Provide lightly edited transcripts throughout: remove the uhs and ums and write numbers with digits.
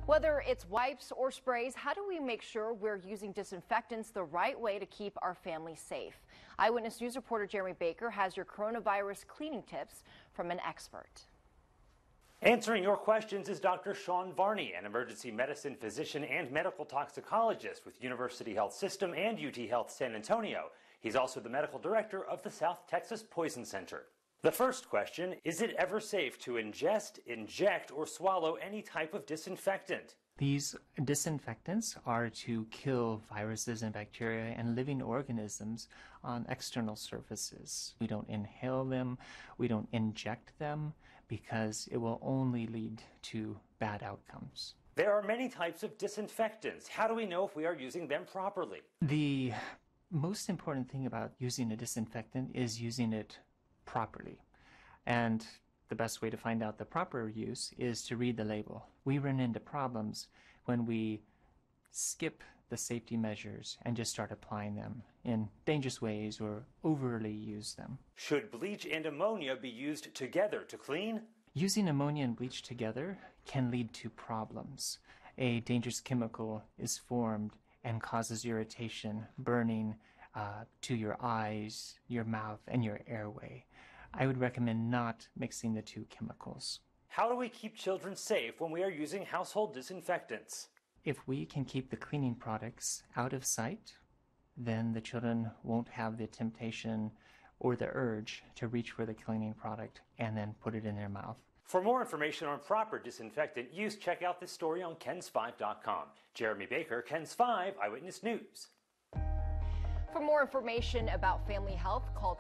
Whether it's wipes or sprays, how do we make sure we're using disinfectants the right way to keep our families safe? Eyewitness News reporter Jeremy Baker has your coronavirus cleaning tips from an expert. Answering your questions is Dr. Sean Varney, an emergency medicine physician and medical toxicologist with University Health System and UT Health San Antonio. He's also the medical director of the South Texas Poison Center. The first question, is it ever safe to ingest, inject, or swallow any type of disinfectant? These disinfectants are to kill viruses and bacteria and living organisms on external surfaces. We don't inhale them, we don't inject them, because it will only lead to bad outcomes. There are many types of disinfectants. How do we know if we are using them properly? The most important thing about using a disinfectant is using it properly. And the best way to find out the proper use is to read the label. We run into problems when we skip the safety measures and just start applying them in dangerous ways or overly use them. Should bleach and ammonia be used together to clean? Using ammonia and bleach together can lead to problems. A dangerous chemical is formed and causes irritation, burning to your eyes, your mouth, and your airway. I would recommend not mixing the two chemicals. How do we keep children safe when we are using household disinfectants? If we can keep the cleaning products out of sight, then the children won't have the temptation or the urge to reach for the cleaning product and then put it in their mouth. For more information on proper disinfectant use, check out this story on KENS5.com. Jeremy Baker, KENS 5 Eyewitness News. For more information about family health, call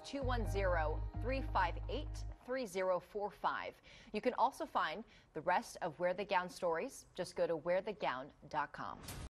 210-358-3045. You can also find the rest of Wear the Gown stories. Just go to wearthegown.com.